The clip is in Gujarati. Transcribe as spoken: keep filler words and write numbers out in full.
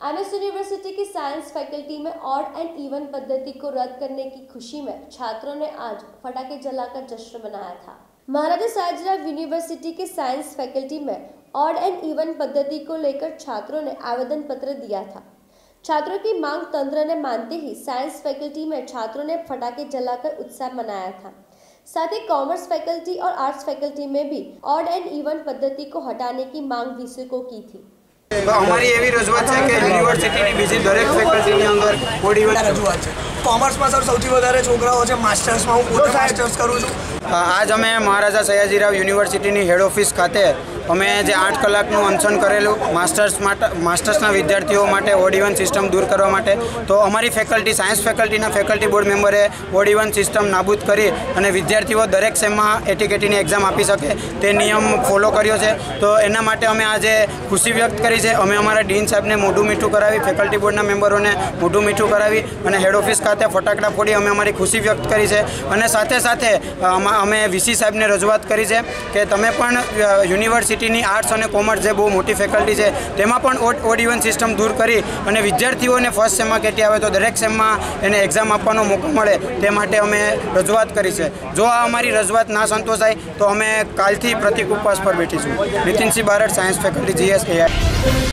एमएस यूनिवर्सिटी की साइंस फैकल्टी में ऑड एंड इवन पद्धति को रद्द करने की खुशी में छात्रों ने आज पटाखे जलाकर जश्न मनाया था। महाराजा सयाजीराव यूनिवर्सिटी के साइंस फैकल्टी में ऑड एंड इवन पद्धति को लेकर छात्रों ने आवेदन पत्र दिया था। छात्रों की मांग तंत्र ने मानते ही साइंस फैकल्टी में छात्रों ने पटाखे जलाकर उत्सव मनाया था। साथ ही कॉमर्स फैकल्टी और आर्ट्स फैकल्टी में भी ऑड एंड इवन पद्धति को हटाने की मांग वीसी को की थी। અમારી એવી રજૂઆત છે કે યુનિવર્સિટીની બીજી દરેક ફેકલ્ટીની અંદર ઓડ ઇવન રજૂઆત છે। કોમર્સમાં સર સૌથી વધારે છોકરાઓ છે, માસ્ટર્સમાં હું પોતે માસ્ટર્સ કરું છું। આજ અમે મહારાજા સયાજીરાવ યુનિવર્સિટીની હેડ ઓફિસ ખાતે અમે જે આઠ કલાકનું અનશન કરેલું માસ્ટર્સ માટે માસ્ટર્સના વિદ્યાર્થીઓ માટે ઓડ ઇવન સિસ્ટમ દૂર કરવા માટે, તો અમારી ફેકલ્ટી સાયન્સ ફેકલ્ટીના ફેકલ્ટી બોર્ડ મેમ્બરે ઓડ ઇવન સિસ્ટમ નાબૂદ કરી અને વિદ્યાર્થીઓ દરેક સેમમાં એટીકેટીની એક્ઝામ આપી શકે તે નિયમ ફોલો કર્યો છે। તો એના માટે અમે આજે ખુશી વ્યક્ત કરી છે। અમે અમારા ડીન સાહેબને મોઢું મીઠું કરાવી, ફેકલ્ટી બોર્ડના મેમ્બરોને મોઢું મીઠું કરાવી અને હેડ ઓફિસ ખાતે ફટાકડા ફોડી અમે અમારી ખુશી વ્યક્ત કરી છે। અને સાથે સાથે અમે વીસી સાહેબને રજૂઆત કરી છે કે તમે પણ યુનિવર્સિટીની આર્ટ્સ અને કોમર્સ જે બહુ મોટી ફેકલ્ટી છે તેમાં પણ ઓડ ઓડ ઇવન સિસ્ટમ દૂર કરી અને વિદ્યાર્થીઓને ફર્સ્ટ સેમમાં કેટી આવે તો દરેક સેમમાં એને એક્ઝામ આપવાનો મોકો મળે તે માટે અમે રજૂઆત કરી છે। જો આ અમારી રજૂઆત ના સંતોષાય તો અમે કાલથી પ્રતિક ઉપવાસ પર બેઠીશું। Nitinsinh Barad, science faculty, GS AI.